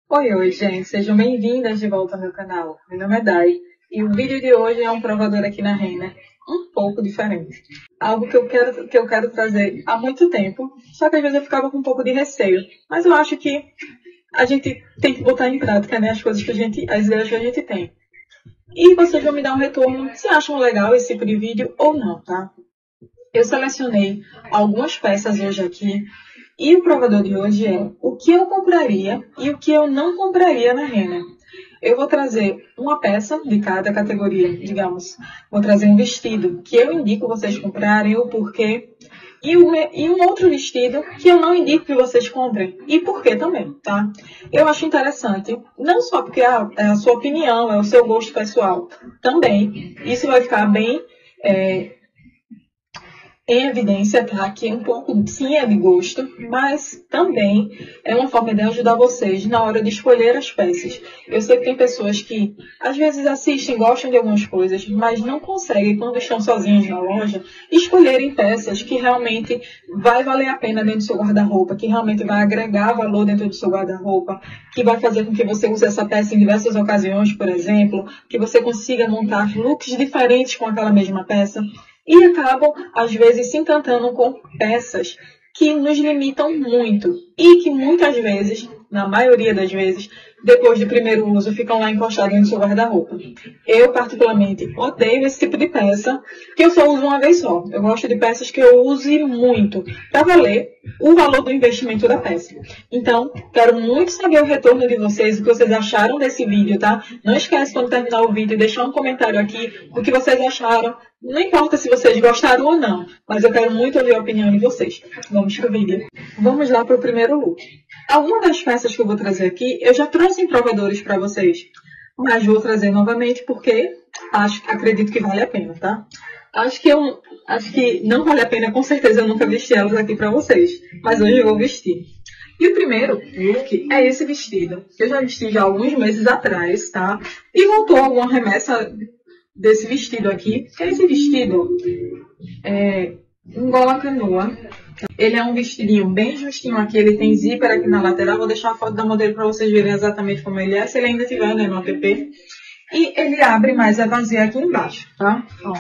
Oi, gente, sejam bem-vindas de volta ao meu canal. Meu nome é Dai e o vídeo de hoje é um provador aqui na Renner, um pouco diferente. Algo que eu quero trazer há muito tempo, só que às vezes eu ficava com um pouco de receio. Mas eu acho que a gente tem que botar em prática, né, as ideias que a gente tem. E vocês vão me dar um retorno se acham legal esse tipo de vídeo ou não, tá? Eu selecionei algumas peças hoje aqui. E o provador de hoje é o que eu compraria e o que eu não compraria na Renner. Eu vou trazer uma peça de cada categoria, digamos. Vou trazer um vestido que eu indico vocês comprarem, o porquê. E um outro vestido que eu não indico que vocês comprem. E por quê também, tá? Eu acho interessante. Não só porque é a sua opinião, é o seu gosto pessoal. Também. Isso vai ficar bem em evidência, tá? Que um pouco sim é de gosto, mas também é uma forma de ajudar vocês na hora de escolher as peças. Eu sei que tem pessoas que às vezes assistem, gostam de algumas coisas, mas não conseguem, quando estão sozinhos na loja, escolherem peças que realmente vai valer a pena dentro do seu guarda-roupa, que realmente vai agregar valor dentro do seu guarda-roupa, que vai fazer com que você use essa peça em diversas ocasiões, por exemplo, que você consiga montar looks diferentes com aquela mesma peça. E acabam, às vezes, se encantando com peças que nos limitam muito e que muitas vezes, na maioria das vezes, depois do primeiro uso, ficam lá encostadas no seu guarda-roupa. Eu, particularmente, odeio esse tipo de peça, que eu só uso uma vez só. Eu gosto de peças que eu use muito, para valer o valor do investimento da peça. Então, quero muito saber o retorno de vocês, o que vocês acharam desse vídeo, tá? Não esquece, quando terminar o vídeo, deixar um comentário aqui, o que vocês acharam. Não importa se vocês gostaram ou não, mas eu quero muito ouvir a opinião de vocês. Vamos pro vídeo. Vamos lá para o primeiro look. Algumas das peças que eu vou trazer aqui, eu já trouxe em provadores para vocês, mas vou trazer novamente porque acredito que vale a pena, tá? Acho que não vale a pena, com certeza eu nunca vesti elas aqui para vocês, mas hoje eu vou vestir. E o primeiro look é esse vestido, que eu já vesti já alguns meses atrás, tá? E voltou alguma remessa desse vestido aqui, que é esse vestido um gola canoa. Ele é um vestidinho bem justinho aqui, ele tem zíper aqui na lateral. Vou deixar a foto da modelo para vocês verem exatamente como ele é, se ele ainda tiver, né, no app. E ele abre mais a vazia aqui embaixo, tá? Ó.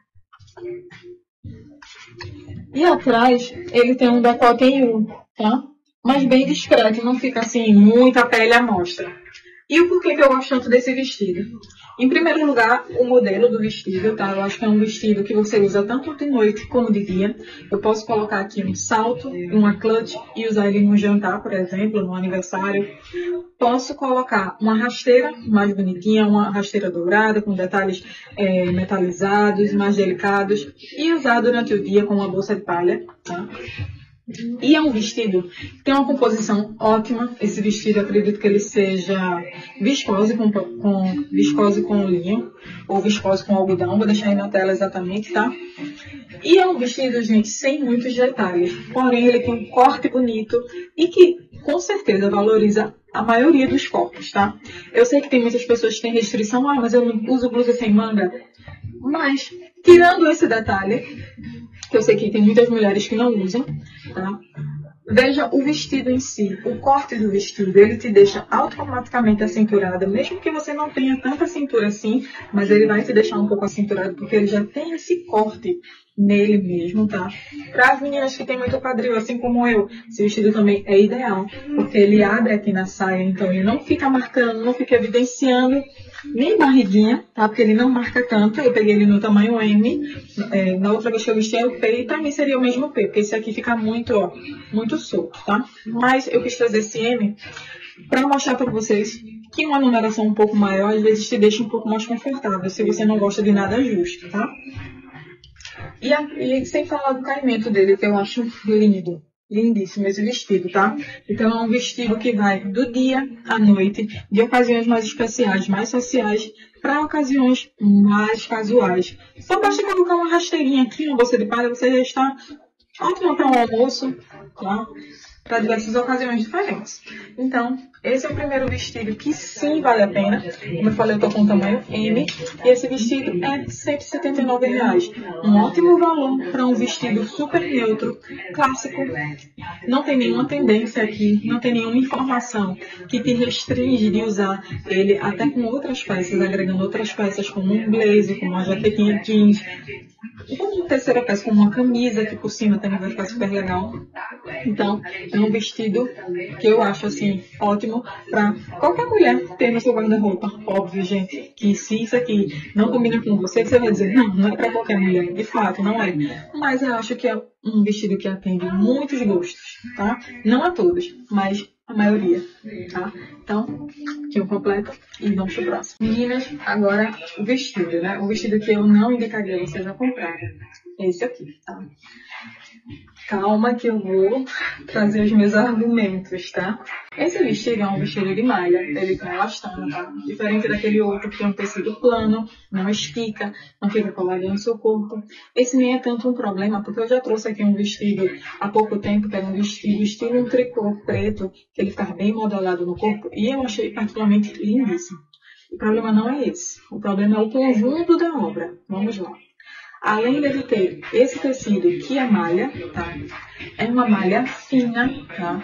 E atrás ele tem um decote em U, tá? Mas bem discreto, não fica assim, muita pele à mostra. E o porquê que eu gosto tanto desse vestido? Em primeiro lugar, o modelo do vestido, tá? Eu acho que é um vestido que você usa tanto de noite como de dia. Eu posso colocar aqui um salto, uma clutch e usar ele no jantar, por exemplo, no aniversário. Posso colocar uma rasteira mais bonitinha, uma rasteira dourada, com detalhes metalizados, mais delicados. E usar durante o dia com uma bolsa de palha, tá? E é um vestido que tem uma composição ótima. Esse vestido, eu acredito que ele seja viscose com linho, ou viscose com algodão. Vou deixar aí na tela exatamente, tá? E é um vestido, gente, sem muitos detalhes. Porém, ele tem um corte bonito e que, com certeza, valoriza a maioria dos corpos, tá? Eu sei que tem muitas pessoas que têm restrição. Mas eu não uso blusa sem manga. Mas, tirando esse detalhe, que eu sei que tem muitas mulheres que não usam, tá? Veja o vestido em si, o corte do vestido, ele te deixa automaticamente acinturada, mesmo que você não tenha tanta cintura assim, mas ele vai te deixar um pouco acinturado, porque ele já tem esse corte nele mesmo, tá? Para as meninas que tem muito quadril, assim como eu, esse vestido também é ideal, porque ele abre aqui na saia, então ele não fica marcando, não fica evidenciando nem barriguinha, tá? Porque ele não marca tanto. Eu peguei ele no tamanho M. Na outra vez que eu vesti o P, e também seria o mesmo P, porque esse aqui fica muito, ó, muito solto, tá? Mas eu quis trazer esse M para mostrar para vocês que uma numeração um pouco maior, às vezes te deixa um pouco mais confortável, se você não gosta de nada justo, tá? E sem falar do caimento dele, que eu acho lindo. Lindíssimo esse vestido, tá? Então é um vestido que vai do dia à noite, de ocasiões mais especiais, mais sociais, para ocasiões mais casuais. Só basta colocar uma rasteirinha aqui, uma bolsa de palha, você já está ótimo para um almoço, tá? para diversas ocasiões diferentes. Então, esse é o primeiro vestido que sim vale a pena. Como eu falei, eu estou com o tamanho M e esse vestido é R$ 179. Um ótimo valor para um vestido super neutro, clássico. Não tem nenhuma tendência aqui, não tem nenhuma informação que te restringe de usar ele até com outras peças, agregando outras peças como um blazer, como uma jaquetinha jeans. Como uma terceira peça, como uma camisa, que por cima também vai ficar super legal. Então, é um vestido que eu acho, assim, ótimo para qualquer mulher ter no seu guarda-roupa. Óbvio, gente, que se isso aqui não combina com você, você vai dizer, não, não é para qualquer mulher. De fato, não é. Mas eu acho que é um vestido que atende muitos gostos, tá? Não a todos, mas a maioria, tá? Então, aqui o completo e vamos pro próximo. Meninas, agora o vestido, né? O vestido que eu não indicaria vocês a comprarem. É esse aqui, tá? Calma que eu vou trazer os meus argumentos, tá? Esse vestido é um vestido de malha, ele tem elastano, tá? Diferente daquele outro que tem um tecido plano, não estica, não fica colado no seu corpo. Esse nem é tanto um problema, porque eu já trouxe aqui um vestido há pouco tempo, que era um vestido estilo um tricô preto, que ele ficava bem modelado no corpo, e eu achei particularmente lindíssimo. O problema não é esse, o problema é o conjunto da obra. Vamos lá. Além dele ter esse tecido que é malha, tá? É uma malha fina, tá?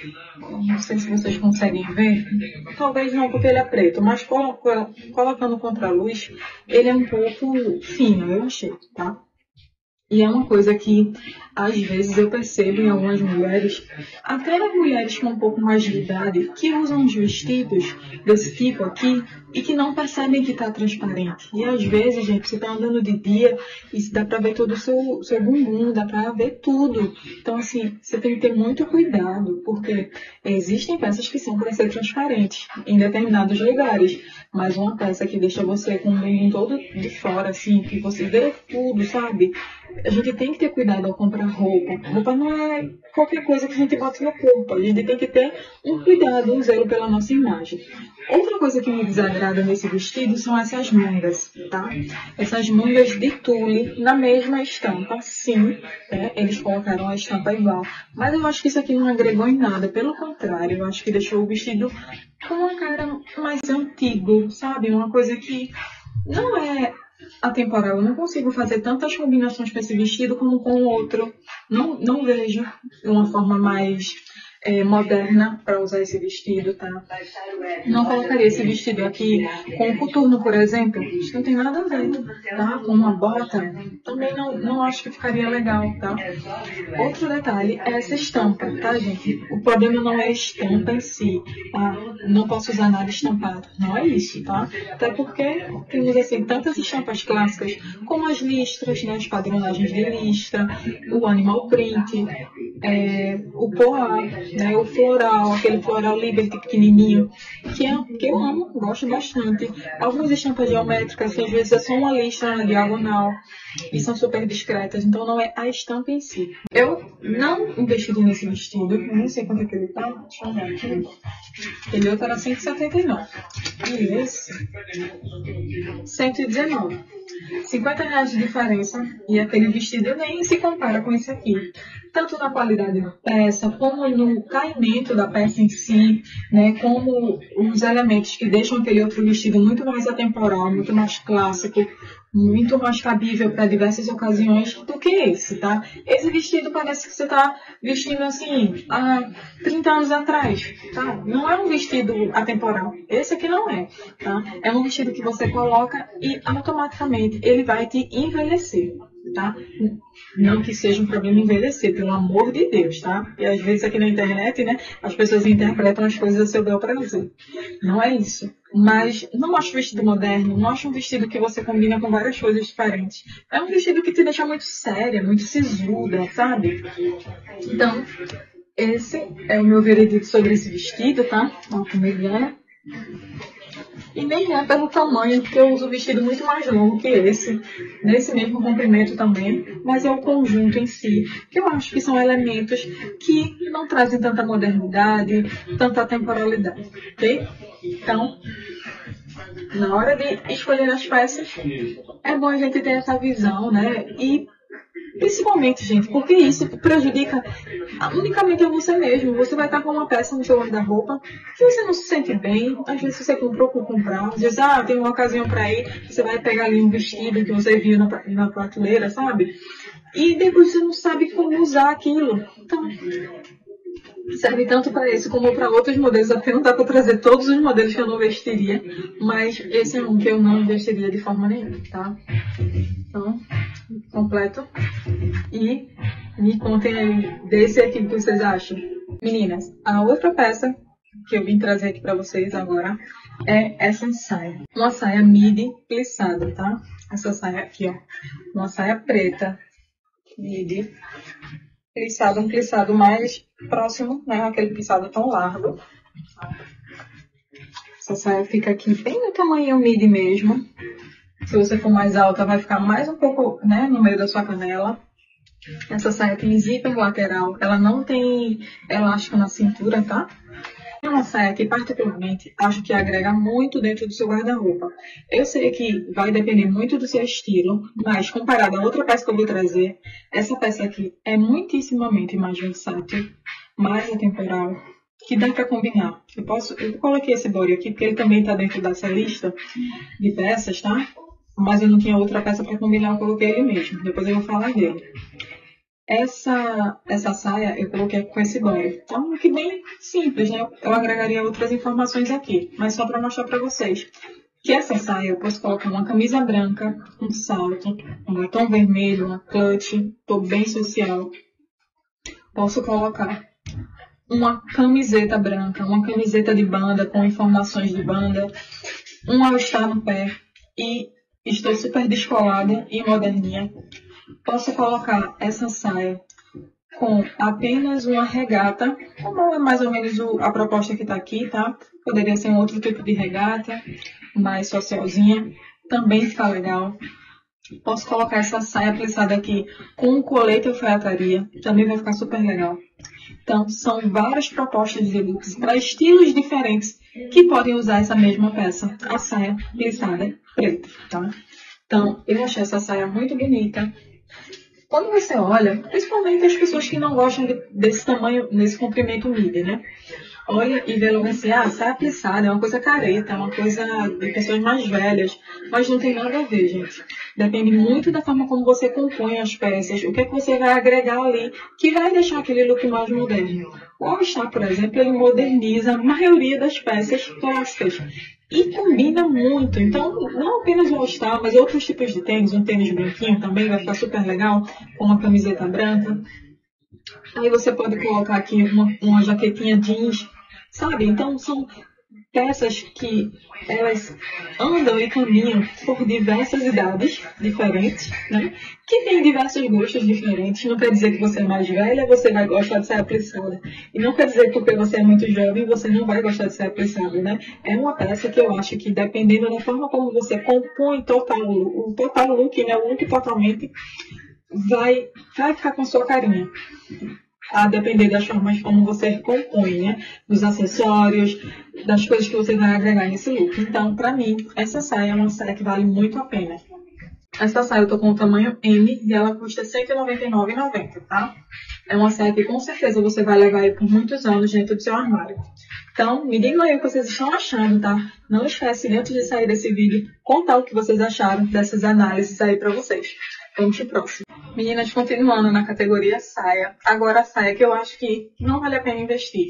Não sei se vocês conseguem ver. Talvez não, porque ele é preto, mas colocando contra a luz, ele é um pouco fino, eu achei, tá? E é uma coisa que, às vezes, eu percebo em algumas mulheres, até nas mulheres com um pouco mais de idade, que usam os vestidos desse tipo aqui e que não percebem que está transparente. E, às vezes, gente, você está andando de dia e dá para ver todo o seu bumbum, dá para ver tudo. Então, assim, você tem que ter muito cuidado, porque existem peças que são para ser transparentes em determinados lugares. Mas uma peça que deixa você com o bumbum todo de fora, assim, que você vê tudo, sabe? A gente tem que ter cuidado ao comprar roupa. Roupa não é qualquer coisa que a gente bota no corpo. A gente tem que ter um cuidado, um zelo pela nossa imagem. Outra coisa que me desagrada nesse vestido são essas mangas, tá? Essas mangas de tule na mesma estampa, sim. Né? Eles colocaram a estampa igual. Mas eu acho que isso aqui não agregou em nada. Pelo contrário, eu acho que deixou o vestido com uma cara mais antigo, sabe? Uma coisa que não é atemporal. Eu não consigo fazer tantas combinações com esse vestido como com o outro. Não vejo uma forma mais moderna para usar esse vestido, tá? Não colocaria esse vestido aqui com um coturno, por exemplo. Isso não tem nada a ver, tá? Com uma bota, também não acho que ficaria legal, tá? Outro detalhe é essa estampa, tá, gente? O problema não é a estampa em si, tá? Não posso usar nada estampado. Não é isso, tá? Até porque temos, assim, tantas estampas clássicas, como as listras, né? As padronagens de listra, o animal print, o poá, né, o floral, aquele floral Liberty pequenininho, que eu amo, gosto bastante. Algumas estampas geométricas, que às vezes é só uma listra na diagonal, e são super discretas, então não é a estampa em si. Eu não investi nesse vestido, eu nem sei quanto é que ele tá, deixa eu ver aqui. Ele outro era 179. E esse, 119. R$ 50 de diferença, e aquele vestido nem se compara com esse aqui. Tanto na qualidade da peça, como no caimento da peça em si, né, como os elementos que deixam aquele outro vestido muito mais atemporal, muito mais clássico, muito mais cabível para diversas ocasiões do que esse, tá? Esse vestido parece que você está vestindo assim há 30 anos atrás, tá? Não é um vestido atemporal. Esse aqui não é, tá? É um vestido que você coloca e automaticamente ele vai te envelhecer, tá? Não que seja um problema envelhecer, pelo amor de Deus, tá? E às vezes aqui na internet, né, as pessoas interpretam as coisas a seu bel prazer. Não é isso. Mas não acho vestido moderno, não acho um vestido que você combina com várias coisas diferentes. É um vestido que te deixa muito séria, muito sisuda, sabe? Então, esse é o meu veredito sobre esse vestido, tá? Olha como ele é. E nem é pelo tamanho, porque eu uso vestido muito mais longo que esse, nesse mesmo comprimento também, mas é o conjunto em si, que eu acho que são elementos que não trazem tanta modernidade, tanta temporalidade, ok? Então, na hora de escolher as peças, é bom a gente ter essa visão, né? E Principalmente, gente, porque isso prejudica unicamente a você mesmo. Você vai estar com uma peça no seu guarda-roupa que você não se sente bem. Às vezes você comprou por comprar. Às vezes, tem uma ocasião para ir, você vai pegar ali um vestido que você viu na prateleira, sabe? E depois você não sabe como usar aquilo. Então, serve tanto para esse como para outros modelos. Até não dá para trazer todos os modelos que eu não vestiria, mas esse é um que eu não vestiria de forma nenhuma, tá? Então, completo. E me contem aí desse aqui o que vocês acham. Meninas, a outra peça que eu vim trazer aqui para vocês agora é essa saia. Uma saia midi plissada, tá? Essa saia aqui, ó. Uma saia preta, midi plissado, um plissado mais próximo, né? Aquele plissado tão largo. Essa saia fica aqui bem no tamanho midi mesmo. Se você for mais alta, vai ficar mais um pouco, né, no meio da sua canela. Essa saia tem zíper lateral, ela não tem elástico na cintura, tá? É uma saia que, particularmente, acho que agrega muito dentro do seu guarda-roupa. Eu sei que vai depender muito do seu estilo, mas comparado a outra peça que eu vou trazer, essa peça aqui é muitíssimamente mais versátil, mais atemporal, que dá para combinar. Eu coloquei esse body aqui porque ele também está dentro dessa lista de peças, tá? Mas eu não tinha outra peça para combinar, eu coloquei ele mesmo. Depois eu vou falar dele. Essa saia eu coloquei com esse body. Então, um look bem simples, né? Eu agregaria outras informações aqui, mas só para mostrar para vocês. Que essa saia eu posso colocar uma camisa branca, um salto, um batom vermelho, uma clutch, tô bem social. Posso colocar uma camiseta branca, uma camiseta de banda com informações de banda, um all-star no pé e estou super descolada e moderninha. Posso colocar essa saia com apenas uma regata, como é mais ou menos a proposta que está aqui, tá? Poderia ser um outro tipo de regata, mais socialzinha, também fica legal. Posso colocar essa saia plissada aqui com um colete ou alfaiataria, também vai ficar super legal. Então, são várias propostas de looks para estilos diferentes que podem usar essa mesma peça, a saia plissada preta, tá? Então, eu achei essa saia muito bonita. Quando você olha, principalmente as pessoas que não gostam desse tamanho, desse comprimento midi, né? Olha e vê logo assim, saia plissada, é uma coisa careta, é uma coisa de pessoas mais velhas. Mas não tem nada a ver, gente. Depende muito da forma como você compõe as peças, o que é que você vai agregar ali, que vai deixar aquele look mais moderno. O All-Star, por exemplo, ele moderniza a maioria das peças clássicas. E combina muito. Então, não apenas o All-Star, mas outros tipos de tênis. Um tênis branquinho também vai ficar super legal, com uma camiseta branca. Aí você pode colocar aqui uma jaquetinha jeans, sabe? Então, são peças que elas andam e caminham por diversas idades diferentes, né? Que tem diversos gostos diferentes. Não quer dizer que você é mais velha, você vai gostar de saia plissada. E não quer dizer que porque você é muito jovem, você não vai gostar de saia plissada, né? É uma peça que eu acho que, dependendo da forma como você compõe o total look, né? O look totalmente vai ficar com sua carinha. A depender das formas como você compõe, né? Dos acessórios, das coisas que você vai agregar nesse look. Então, pra mim, essa saia é uma saia que vale muito a pena. Essa saia eu tô com o tamanho M e ela custa R$ 199,90, tá? É uma saia que com certeza você vai levar aí por muitos anos dentro do seu armário. Então, me digam aí o que vocês estão achando, tá? Não esquece, antes de sair desse vídeo, contar o que vocês acharam dessas análises aí pra vocês. Vamos pro próximo. Meninas, continuando na categoria saia. Agora a saia que eu acho que não vale a pena investir.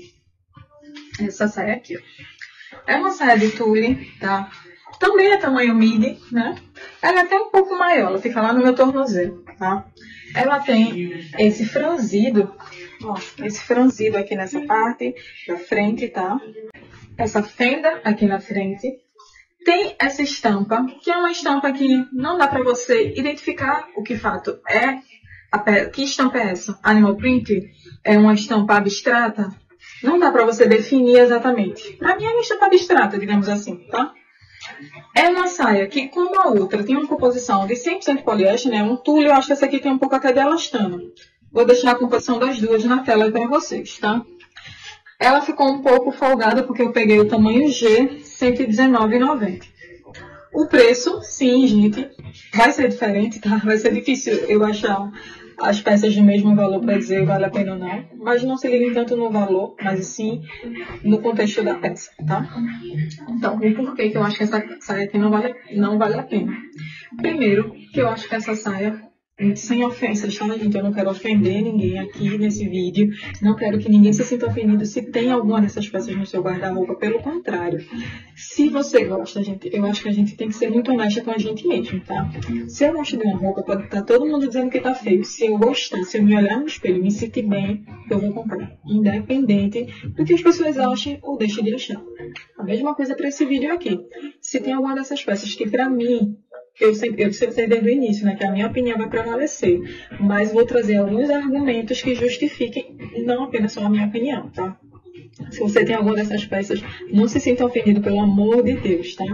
Essa saia aqui, ó. É uma saia de tule, tá? Também é tamanho midi, né? Ela é até um pouco maior, ela fica lá no meu tornozelo, tá? Ela tem esse franzido, ó, esse franzido aqui nessa parte da frente, tá? Essa fenda aqui na frente. Tem essa estampa, que é uma estampa que não dá para você identificar o que fato é. Que estampa é essa? Animal print? É uma estampa abstrata? Não dá para você definir exatamente. Para mim é uma estampa abstrata, digamos assim, tá? É uma saia que, como a outra, tem uma composição de 100% poliéster, né? Um tule, eu acho que essa aqui tem um pouco até de elastano. Vou deixar a composição das duas na tela para vocês, tá? Ela ficou um pouco folgada porque eu peguei o tamanho G, R$ 119,90. O preço, sim, gente, vai ser diferente, tá? Vai ser difícil eu achar as peças de mesmo valor para dizer vale a pena ou não, mas não se liguem tanto no valor, mas sim no contexto da peça, tá? Então, o porquê que eu acho que essa saia aqui não vale a pena. Primeiro, que eu acho que essa saia, sem ofensas, tá, gente? Eu não quero ofender ninguém aqui nesse vídeo. Não quero que ninguém se sinta ofendido se tem alguma dessas peças no seu guarda-roupa. Pelo contrário. Se você gosta, gente, eu acho que a gente tem que ser muito honesta com a gente mesmo, tá? Se eu gosto de uma roupa, pode estar todo mundo dizendo que tá feio. Se eu gostar, se eu me olhar no espelho e me sentir bem, eu vou comprar. Independente do que as pessoas achem ou deixem de achar. A mesma coisa para esse vídeo aqui. Se tem alguma dessas peças que pra mim, eu sempre desde o início, né, que a minha opinião vai prevalecer, mas vou trazer alguns argumentos que justifiquem não apenas só a minha opinião, tá? Se você tem alguma dessas peças, não se sinta ofendido, pelo amor de Deus, tá?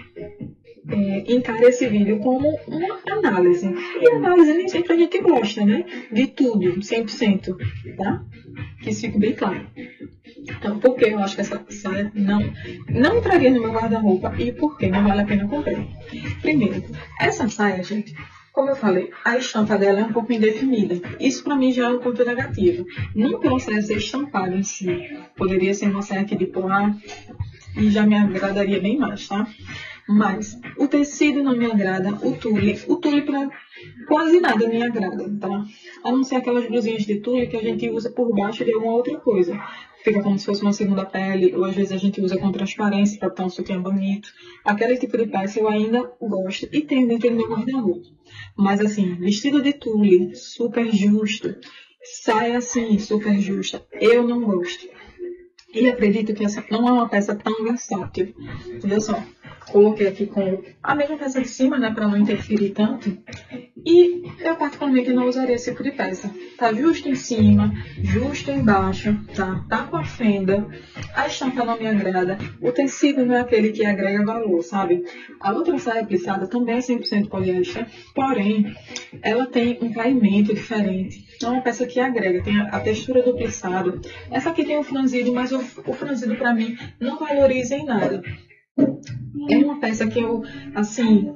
Encare esse vídeo como uma análise. E análise nem sempre a gente gosta, né? De tudo, 100%, tá? Que isso fique bem claro. Então, por que eu acho que essa saia não entraria no meu guarda-roupa e por que não vale a pena comprar? Primeiro, essa saia, gente, como eu falei, a estampa dela é um pouco indefinida. Isso pra mim já é um ponto negativo. Não pela saia ser estampada em si. Poderia ser uma saia aqui de poá e já me agradaria bem mais, tá? Mas o tecido não me agrada, o tule pra quase nada me agrada, tá? A não ser aquelas blusinhas de tule que a gente usa por baixo de alguma outra coisa. Fica como se fosse uma segunda pele, ou às vezes a gente usa com transparência para estar um sutiã bonito. Aquele tipo de peça eu ainda gosto e tenho dentro do meu guarda-roupa. Mas assim, vestido de tule, super justo, saia assim, super justa, eu não gosto. E acredito que essa não é uma peça tão versátil. Olha só, coloquei aqui com a mesma peça de cima, né, para não interferir tanto. E eu particularmente não usaria esse tipo de peça. Tá justo em cima, justo embaixo, tá? Tá com a fenda, a estampa não me agrada, o tecido não é aquele que agrega valor, sabe? A outra saia plissada também é 100% poliéster, porém, ela tem um caimento diferente. É uma peça que agrega, tem a textura do plissado. Essa aqui tem o franzido, mas o franzido pra mim não valoriza em nada. É uma peça que eu, assim,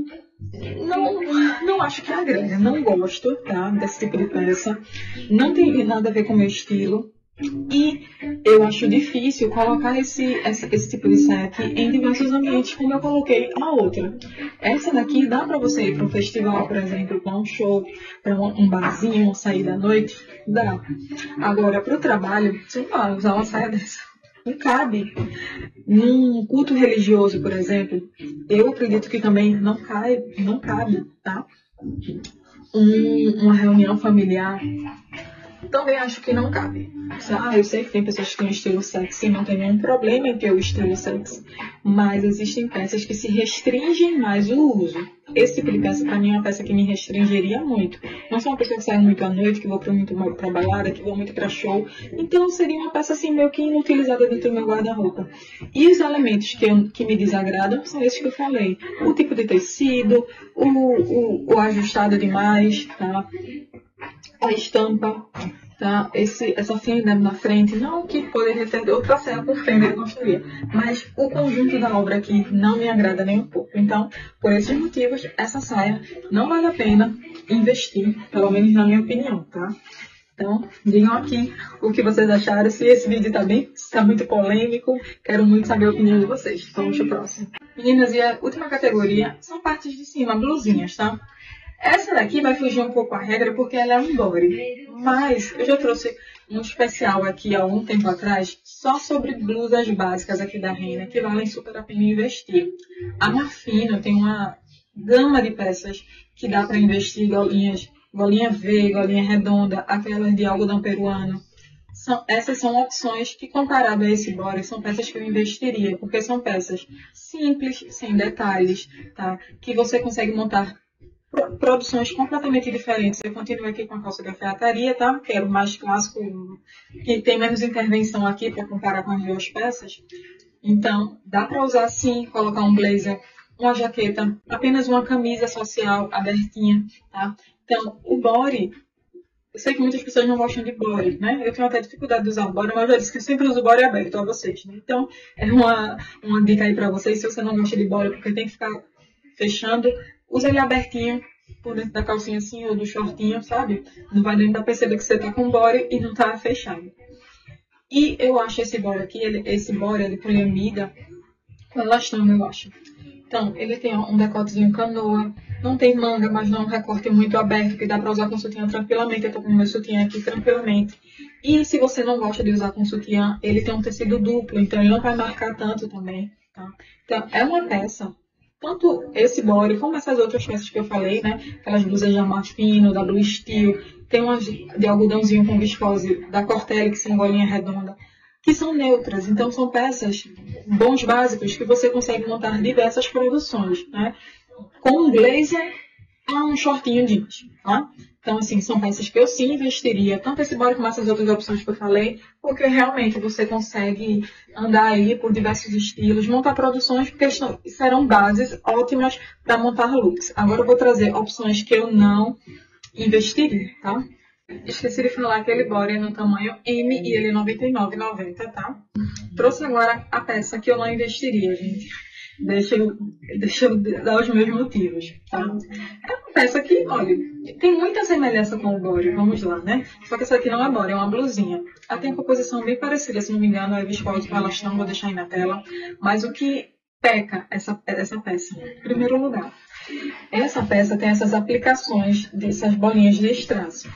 não acho que agrega, não gosto, tá, desse tipo de peça. Não tem nada a ver com o meu estilo. E eu acho difícil colocar esse tipo de saia aqui em diversos ambientes, como eu coloquei a outra. Essa daqui dá pra você ir para um festival, por exemplo, para um show, para um barzinho, sair da noite, dá. Agora, para o trabalho, você não vai usar uma saia dessa. Não cabe. Num culto religioso, por exemplo, eu acredito que também não cabe, tá? Uma reunião familiar, também acho que não cabe. Eu sei que tem pessoas que têm um estilo sexy, não tem nenhum problema em ter o estilo sexy, mas existem peças que se restringem mais o uso. Esse tipo de peça, pra mim, é uma peça que me restringiria muito. Não sou uma pessoa que sai muito à noite, que vou muito pra balada, que vou muito pra show. Então, seria uma peça assim, meio que inutilizada dentro do meu guarda-roupa. E os elementos que me desagradam são esses que eu falei. O tipo de tecido, o ajustado demais, tá? A estampa, tá? Essa fenda na frente, não que poderia ter outra saia com fenda, eu gostaria, mas o conjunto da obra aqui não me agrada nem um pouco. Então, por esses motivos, essa saia não vale a pena investir, pelo menos na minha opinião, tá? Então, digam aqui o que vocês acharam, se esse vídeo tá muito polêmico, quero muito saber a opinião de vocês. Vamos pro próximo. Meninas, e a última categoria são partes de cima, blusinhas, tá? Essa daqui vai fugir um pouco a regra porque ela é um body, mas eu já trouxe um especial aqui há um tempo atrás só sobre blusas básicas aqui da Renner que valem super a pena investir. A Marfino tem uma gama de peças que dá para investir, golinha V, golinha redonda, aquelas de algodão peruano. Essas são opções que, comparado a esse body, são peças que eu investiria, porque são peças simples, sem detalhes, tá? Que você consegue montar produções completamente diferentes. Eu continuo aqui com a calça de alfaiataria, tá? Que é o mais clássico, que tem menos intervenção aqui para comparar com as duas peças. Então, dá para usar assim, colocar um blazer, uma jaqueta, apenas uma camisa social abertinha, tá? Então, o body, eu sei que muitas pessoas não gostam de body, né? Eu tenho até dificuldade de usar body, mas eu já disse que eu sempre uso body aberto a vocês, né? Então, é uma dica aí para vocês, se você não gosta de body, porque tem que ficar fechando, usa ele abertinho, por dentro da calcinha assim, ou do shortinho, sabe? Não vai nem dar pra perceber que você tá com body e não tá fechado. E eu acho esse body aqui, esse body, ele poliamida com elastano, eu acho. Então, ele tem um decotezinho canoa, não tem manga, mas não é um recorte muito aberto, que dá pra usar com sutiã tranquilamente. Eu tô com o meu sutiã aqui tranquilamente. E se você não gosta de usar com sutiã, ele tem um tecido duplo, então ele não vai marcar tanto também, tá? Então, é uma peça, tanto esse body como essas outras peças que eu falei, né? Aquelas blusas de amar fino, da Blue Steel, tem umas de algodãozinho com viscose da Cortelli, que são golinha redonda, que são neutras. Então, são peças bons básicos que você consegue montar diversas produções, né? Com um blazer a um shortinho jeans, tá? Então, assim, são peças que eu sim investiria, tanto esse body como essas outras opções que eu falei, porque realmente você consegue andar aí por diversos estilos, montar produções, porque serão bases ótimas para montar looks. Agora eu vou trazer opções que eu não investiria, tá? Esqueci de falar que ele body é no tamanho M e ele é R$ 99,90, tá? Trouxe agora a peça que eu não investiria, gente. Deixa eu dar os meus motivos, tá? É uma peça que, olha, tem muita semelhança com o body, vamos lá, né? Só que essa aqui não é body, é uma blusinha. Ela tem uma composição bem parecida, se não me engano, é viscose com elastano, vou deixar aí na tela. Mas o que peca essa peça? Em primeiro lugar, essa peça tem essas aplicações dessas bolinhas de strass.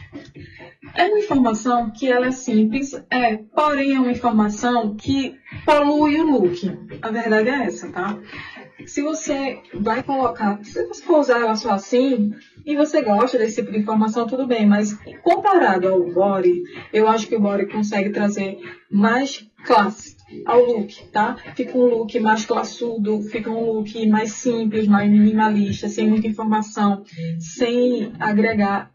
É uma informação que ela é simples, porém é uma informação que polui o look. A verdade é essa, tá? Se você vai colocar, se você for usar ela só assim, e você gosta desse tipo de informação, tudo bem, mas comparado ao body, eu acho que o body consegue trazer mais classe ao look, tá? Fica um look mais classudo, fica um look mais simples, mais minimalista, sem muita informação, sem agregar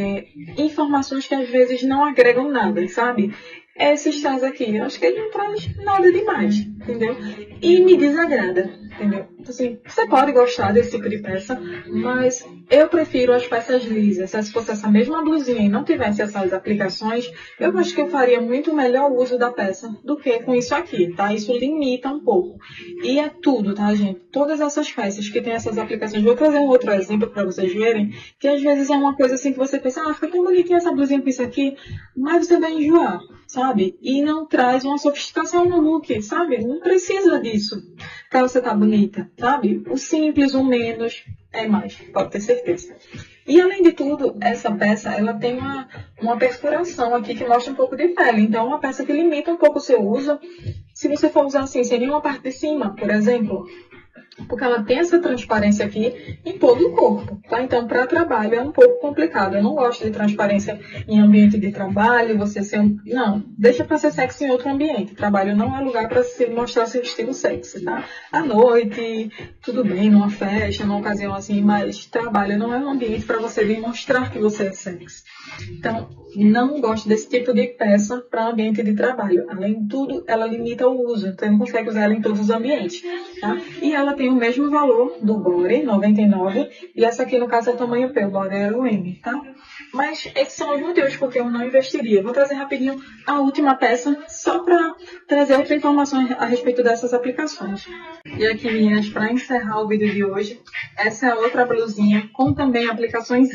informações que às vezes não agregam nada, sabe? Esses tais aqui, eu acho que ele não traz nada demais, entendeu? E me desagrada, entendeu? Assim, você pode gostar desse tipo de peça, mas eu prefiro as peças lisas. Se fosse essa mesma blusinha e não tivesse essas aplicações, eu acho que eu faria muito melhor uso da peça do que com isso aqui, tá? Isso limita um pouco. E é tudo, tá, gente? Todas essas peças que tem essas aplicações. Vou trazer um outro exemplo para vocês verem, que às vezes é uma coisa assim que você pensa, fica tão bonitinha essa blusinha com isso aqui, mas você vai enjoar, sabe? E não traz uma sofisticação no look, sabe? Não precisa disso pra você estar bonita, sabe? O simples, o menos é mais, pode ter certeza. E além de tudo, essa peça, ela tem uma perfuração aqui que mostra um pouco de pele. Então, é uma peça que limita um pouco o seu uso. Se você for usar assim, seria uma parte de cima, por exemplo, porque ela tem essa transparência aqui em todo o corpo, tá? Então, para trabalho é um pouco complicado. Eu não gosto de transparência em ambiente de trabalho, você ser Não, deixa para ser sexy em outro ambiente. Trabalho não é lugar para se mostrar seu estilo sexy, tá? À noite, tudo bem, numa festa, numa ocasião assim, mas trabalho não é um ambiente para você demonstrar que você é sexy. Então, não gosto desse tipo de peça para ambiente de trabalho. Além de tudo, ela limita o uso, então não consegue usar ela em todos os ambientes, tá? E ela tem o mesmo valor do body, 99, e essa aqui no caso é o tamanho P, o body é o M, tá? Mas esses são os motivos porque eu não investiria. Vou trazer rapidinho a última peça, só para trazer outra informação a respeito dessas aplicações. E aqui, meninas, para encerrar o vídeo de hoje, essa é outra blusinha com também aplicações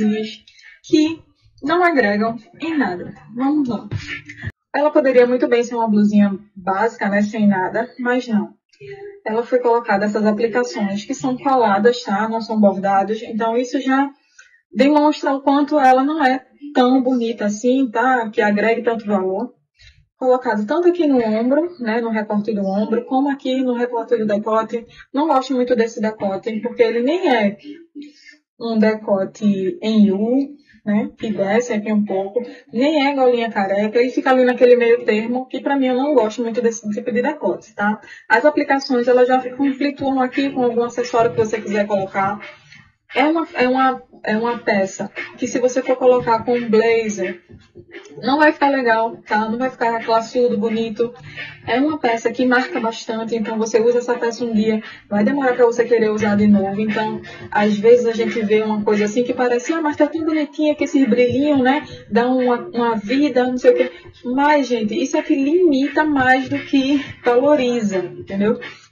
que não agregam em nada. Vamos lá. Ela poderia muito bem ser uma blusinha básica, né, sem nada, mas não. Ela foi colocada essas aplicações que são coladas, tá? Não são bordados. Então isso já demonstra o quanto ela não é tão bonita assim, tá? Que agregue tanto valor. Colocado tanto aqui no ombro, né, no recorte do ombro, como aqui no recorte do decote. Não gosto muito desse decote, porque ele nem é um decote em U, né, que desce aqui um pouco, nem é golinha careca, e fica ali naquele meio termo, que pra mim eu não gosto muito desse tipo de decote, tá? As aplicações, elas já flutuam aqui com algum acessório que você quiser colocar. É uma peça que se você for colocar com um blazer, não vai ficar legal, tá? Não vai ficar classudo, bonito. É uma peça que marca bastante, então você usa essa peça um dia, vai demorar para você querer usar de novo. Então, às vezes a gente vê uma coisa assim que parece, mas tá tão bonitinha que esses brilhinhos, né? Dá uma vida, não sei o quê. Mas, gente, isso aqui limita mais do que valoriza, entendeu?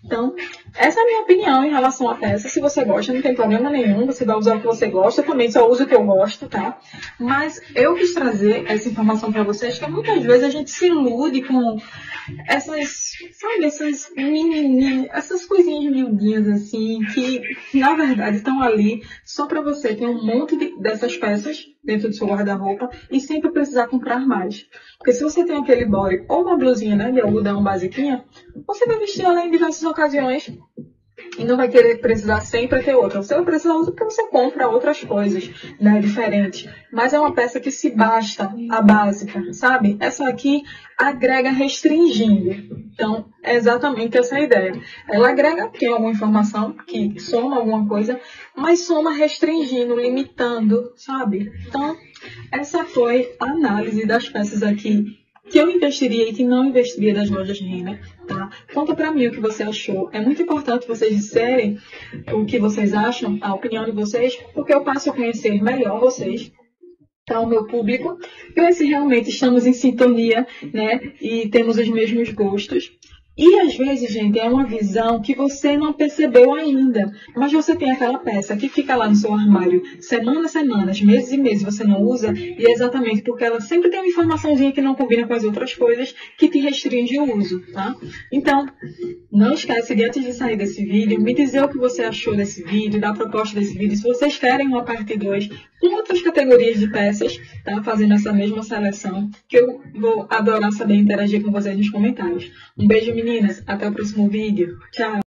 Então, essa é a minha opinião em relação à peça. Se você gosta, não tem problema nenhum. Você vai usar o que você gosta. Eu também só uso o que eu gosto, tá? Mas eu quis trazer essa informação para vocês, que muitas vezes a gente se ilude com essas, sabe, essas coisinhas miudinhas assim, que na verdade estão ali só para você ter um monte dessas peças dentro do seu guarda-roupa e sempre precisar comprar mais. Porque se você tem aquele body ou uma blusinha, né, de algodão basiquinha, você vai vestir ela em diversas ocasiões e não vai querer precisar sempre ter outra. Você vai precisar outra porque você compra outras coisas, né, diferentes. Mas é uma peça que se basta a básica, sabe? Essa aqui agrega restringindo. Então, é exatamente essa a ideia. Ela agrega, tem alguma informação que soma alguma coisa, mas soma restringindo, limitando, sabe? Então, essa foi a análise das peças aqui que eu investiria e que não investiria das lojas Renner, tá? Conta pra mim o que você achou. É muito importante vocês disserem o que vocês acham, a opinião de vocês, porque eu passo a conhecer melhor vocês, tá? O meu público, ver se realmente estamos em sintonia, né? E temos os mesmos gostos. E às vezes, gente, é uma visão que você não percebeu ainda, mas você tem aquela peça que fica lá no seu armário semanas, meses e meses, você não usa, e é exatamente porque ela sempre tem uma informaçãozinha que não combina com as outras coisas que te restringe o uso, tá? Então, não esquece de, antes de sair desse vídeo, me dizer o que você achou desse vídeo, da proposta desse vídeo, se vocês querem uma parte 2 com outras categorias de peças, tá? Fazendo essa mesma seleção, que eu vou adorar saber interagir com vocês nos comentários. Um beijo, meninas. Até o próximo vídeo. Tchau!